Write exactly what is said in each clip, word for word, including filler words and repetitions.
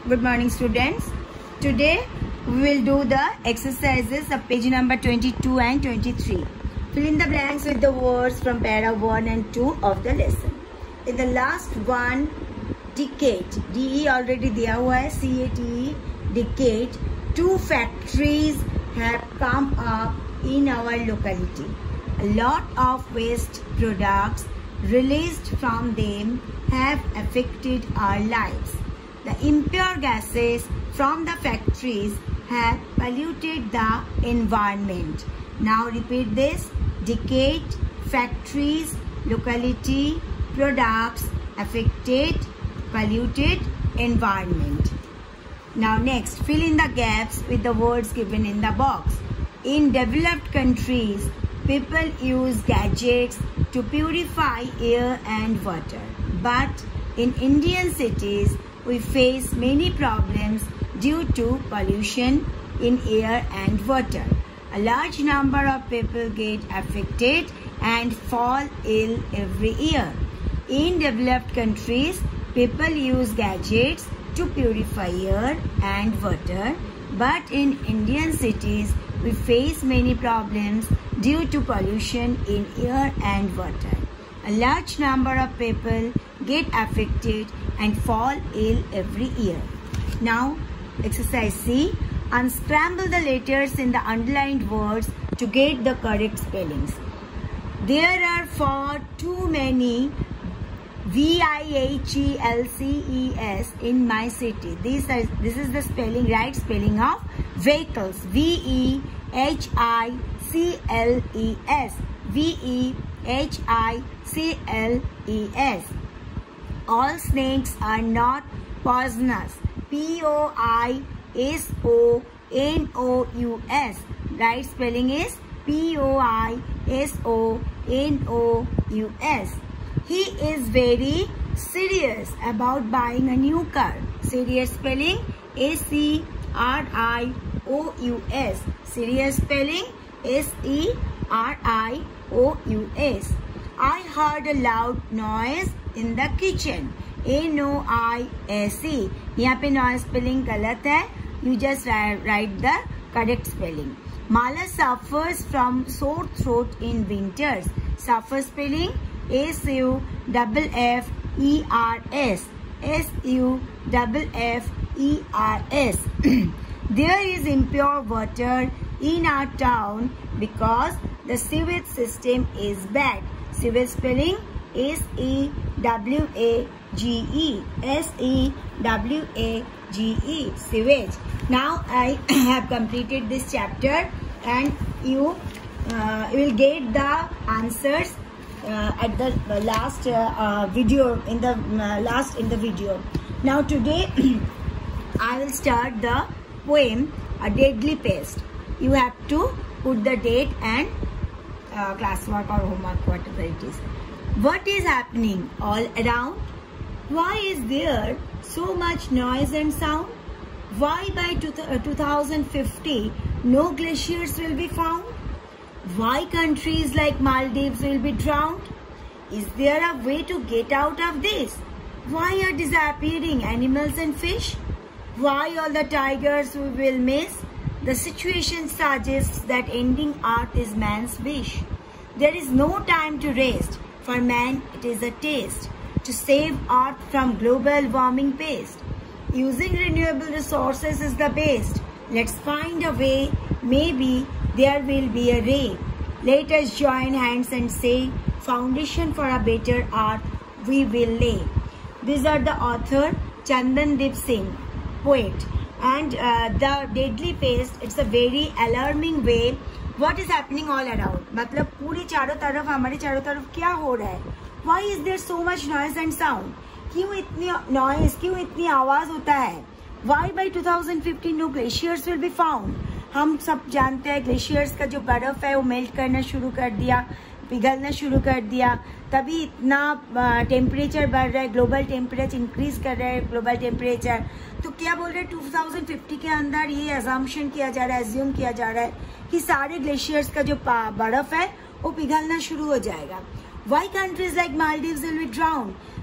Good morning, students. Today we will do the exercises of page number twenty-two and twenty-three. Fill in the blanks with the words from para one and two of the lesson. In the last one decade, D E already दिया हुआ है, C A T E, decade, two factories have come up in our locality. A lot of waste products released from them have affected our lives. The impure gases from the factories have polluted the environment. Now repeat this. Decade, factories, locality, products, affected, polluted, environment. Now next, fill in the gaps with the words given in the box. In developed countries, people use gadgets to purify air and water. But in Indian cities, we face many problems due to pollution in air and water. A large number of people get affected and fall ill every year. In developed countries, people use gadgets to purify air and water. But in Indian cities, we face many problems due to pollution in air and water. A large number of people get affected and fall ill every year. Now, exercise C. Unscramble the letters in the underlined words to get the correct spellings. There are far too many V I H E L C E S in my city. This is, this is the spelling, right spelling of vehicles. V E H I C L E S. V E H I C L E S. All snakes are not poisonous. P O I S O N O U S. Right spelling is P O I S O N O U S. He is very serious about buying a new car. Serious spelling S E R I O U S. Serious spelling S E R I O U S. I heard a loud noise in the kitchen. N O I S E. यहाँ पे noise spelling गलत है. You just write the correct spelling. Mala suffers from sore throat in winters. Suffer spelling S U F F E R S. S U F F E R S. There is impure water in our town because the sewage system is bad. Sewage spelling S E W A G E. S E W A G E. Sewage. Now I have completed this chapter and you uh, will get the answers uh, at the last uh, uh, video in the uh, last in the video. Now today I will start the poem A Deadly Pest. You have to put the date and uh, classwork or homework, whatever it is. What is happening all around? Why is there so much noise and sound? Why by two thousand fifty no glaciers will be found? Why countries like Maldives will be drowned? Is there a way to get out of this? Why are disappearing animals and fish? Why all the tigers we will miss? The situation suggests that ending Earth is man's wish. There is no time to rest. For man, it is a taste to save Earth from global warming pest. Using renewable resources is the best. Let's find a way. Maybe there will be a ray. Let us join hands and say, foundation for a better Earth we will lay. These are the author Chandandeep Singh, poet. And uh, the deadly pest, it's a very alarming way. What is happening all around? मतलब पूरी चारों तरफ हमारे चारों तरफ क्या हो रहा है? Why is there so much noise and sound? क्यों इतनी noise? क्यों इतनी आवाज होता है? Why by two thousand fifty no glaciers will be found? हम सब जानते हैं ग्लेशियर्स का जो बर्फ है वो मेल्ट करना शुरू कर दिया, पिघलना शुरू कर दिया, तभी इतना टेम्परेचर बढ़ रहा है, ग्लोबल टेम्परेचर इंक्रीज कर रहा है, ग्लोबल टेम्परेचर. तो क्या बोल रहे हैं, टू थाउजेंड फिफ्टी के अंदर ये अजम्पशन किया जा रहा है, एज्यूम किया जा रहा है कि सारे ग्लेशियर्स का जो बर्फ है वो पिघलना शुरू हो जाएगा. Why countries like Maldives will be drowned?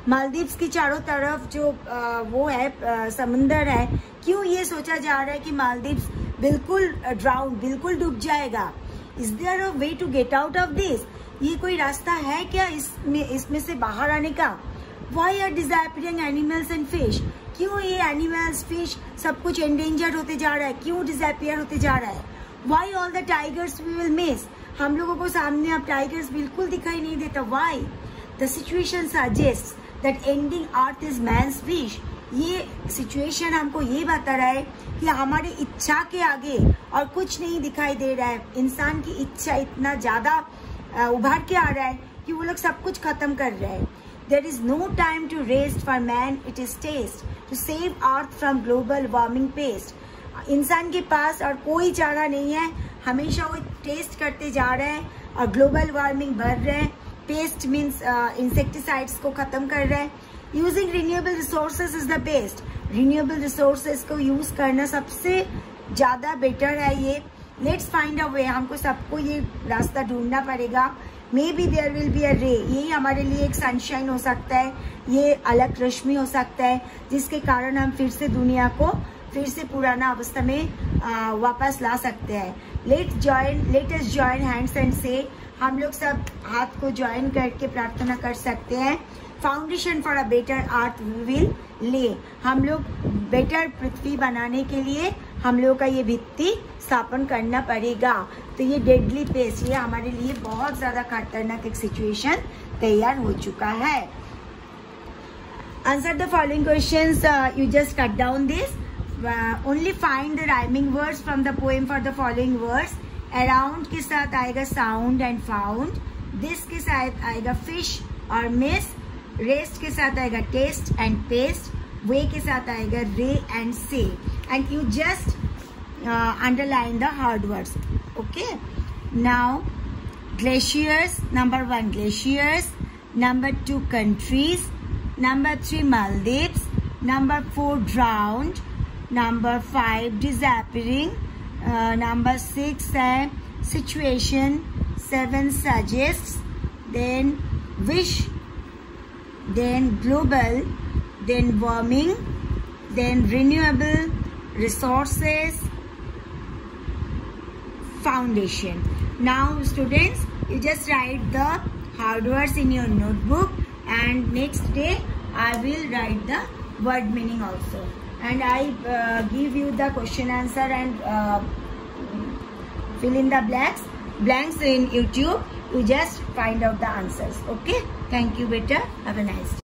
Maldives की चारों तरफ जो आ, वो है समुंदर है, क्यों ये सोचा जा रहा है कि मालदीव्स बिल्कुल ड्राउन, बिल्कुल डूब जाएगा? Is there a way to get out of this? ये कोई रास्ता है क्या इसमें इसमें से बाहर आने का? Why are disappearing animals and fish? क्यों ये एनिमल्स, फिश सब कुछ एंडेंजर होते जा रहा है? क्यों डिसअपियर होते जा रहा है? Why all the tigers we will miss? हम लोगों को सामने अब टाइगर्स बिल्कुल दिखाई नहीं देता. Why? The situation suggest that ending earth is man's wish. ये सिचुएशन हमको ये बता रहा है कि हमारी इच्छा के आगे और कुछ नहीं दिखाई दे रहा है. इंसान की इच्छा इतना ज्यादा उभर के आ रहा है कि वो लोग सब कुछ खत्म कर रहे हैं. There is no time to rest for man, it is taste to save earth from global warming paste. इंसान के पास और कोई चारा नहीं है, हमेशा वो टेस्ट करते जा रहे हैं और ग्लोबल वार्मिंग बढ़ रहे हैं. पेस्ट मीन्स इंसेक्टिसाइड्स को खत्म कर रहे हैं. Using renewable resources is the best. Renewable resources को यूज करना सबसे ज्यादा बेटर है. ये लेट्स फाइंड अ वे, हमको सबको ये रास्ता ढूंढना पड़ेगा. Maybe there will be a ray. यही हमारे लिए एक सनशाइन हो सकता है, ये अलग रश्मि हो सकता है जिसके कारण हम फिर से दुनिया को फिर से पुराना अवस्था में आ, वापस ला सकते हैं. Let join let us join hands and say, हम लोग सब हाथ को ज्वाइन करके प्रार्थना कर सकते हैं. Foundation for a better earth we will lay. हम लोग बेटर पृथ्वी बनाने के लिए हम लोगों का ये भित्ति स्थापन करना पड़ेगा. तो ये डेडली पेस्ट, ये हमारे लिए बहुत ज्यादा खतरनाक एक सिचुएशन तैयार हो चुका है. Answer the following questions. You just cut down this. Only find the rhyming words from the poem for the following words. Around के साथ आएगा साउंड एंड फाउंड. दिस के साथ आएगा फिश और मिस. रेस्ट के साथ आएगा टेस्ट एंड पेस्ट. वे के साथ आएगा ray and say. And you just underline the hard words. Okay, now glaciers. Number one, glaciers. Number two, countries. Number three, Maldives. Number four, drowned. Number five, disappearing. Uh, number six, uh, situation. Seven, suggests. Then wish. Then global. Then warming. Then renewable resources. Foundation. Now students, you just write the hard words in your notebook, and next day I will write the word meaning also, and I uh, give you the question answer and uh, fill in the blanks blanks in YouTube. You just find out the answers. Okay, thank you beta, have a nice day.